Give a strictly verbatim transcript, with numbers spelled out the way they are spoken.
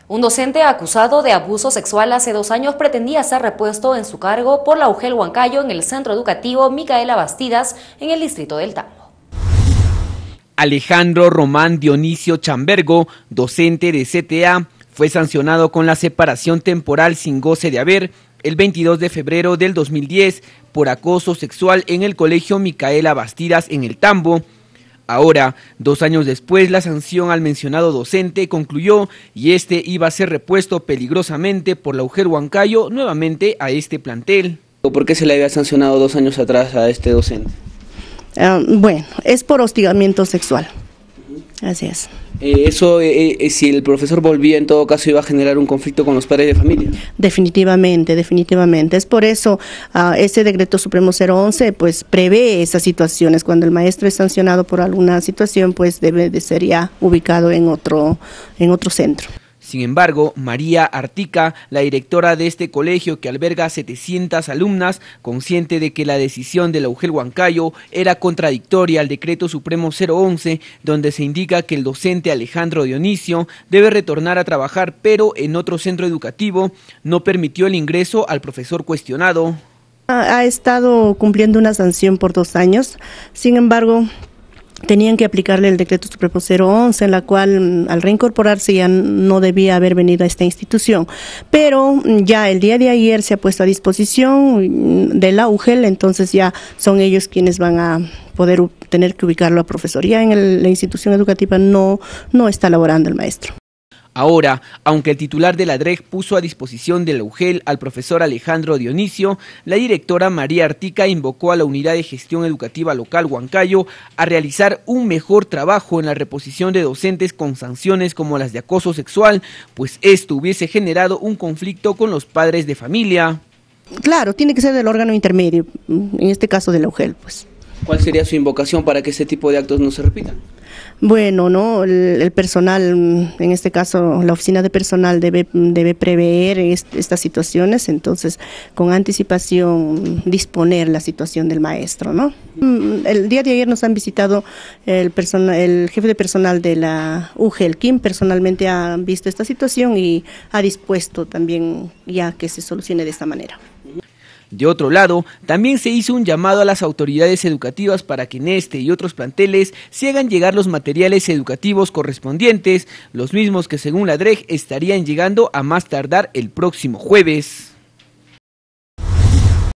Un docente acusado de abuso sexual hace dos años pretendía ser repuesto en su cargo por la U G E L Huancayo en el Centro Educativo Micaela Bastidas en el distrito del Tambo. Alejandro Román Dionisio Chambergo, docente de C T A, fue sancionado con la separación temporal sin goce de haber el veintidós de febrero del dos mil diez por acoso sexual en el Colegio Micaela Bastidas en el Tambo. Ahora, dos años después, la sanción al mencionado docente concluyó y este iba a ser repuesto peligrosamente por la U G E L Huancayo nuevamente a este plantel. ¿Por qué se le había sancionado dos años atrás a este docente? Uh, bueno, es por hostigamiento sexual. Así es. Eh, eso, eh, eh, si el profesor volvía, en todo caso iba a generar un conflicto con los padres de familia. Definitivamente, definitivamente. Es por eso uh, ese decreto supremo cero once pues prevé esas situaciones. Cuando el maestro es sancionado por alguna situación, pues debe de ser ya ubicado en otro, en otro centro. Sin embargo, María Artica, la directora de este colegio que alberga setecientas alumnas, consciente de que la decisión de la U G E L Huancayo era contradictoria al decreto supremo cero once, donde se indica que el docente Alejandro Dionisio debe retornar a trabajar, pero en otro centro educativo, no permitió el ingreso al profesor cuestionado. Ha estado cumpliendo una sanción por dos años, sin embargo, tenían que aplicarle el decreto supremo cero once, en la cual al reincorporarse ya no debía haber venido a esta institución. Pero ya el día de ayer se ha puesto a disposición de la U G E L, entonces ya son ellos quienes van a poder tener que ubicarlo a profesor. Ya en el, la institución educativa no, no está laborando el maestro. Ahora, aunque el titular de la D R E C puso a disposición de la U G E L al profesor Alejandro Dionisio, la directora María Artica invocó a la Unidad de Gestión Educativa Local Huancayo a realizar un mejor trabajo en la reposición de docentes con sanciones como las de acoso sexual, pues esto hubiese generado un conflicto con los padres de familia. Claro, tiene que ser del órgano intermedio, en este caso de la U G E L, pues. ¿Cuál sería su invocación para que este tipo de actos no se repitan? Bueno, no, el, el personal, en este caso la oficina de personal debe, debe prever est, estas situaciones, entonces con anticipación disponer la situación del maestro, ¿no? El día de ayer nos han visitado el, persona, el jefe de personal de la U G E L, quien personalmente ha visto esta situación y ha dispuesto también ya que se solucione de esta manera. De otro lado, también se hizo un llamado a las autoridades educativas para que en este y otros planteles se hagan llegar los materiales educativos correspondientes, los mismos que según la D R E C estarían llegando a más tardar el próximo jueves.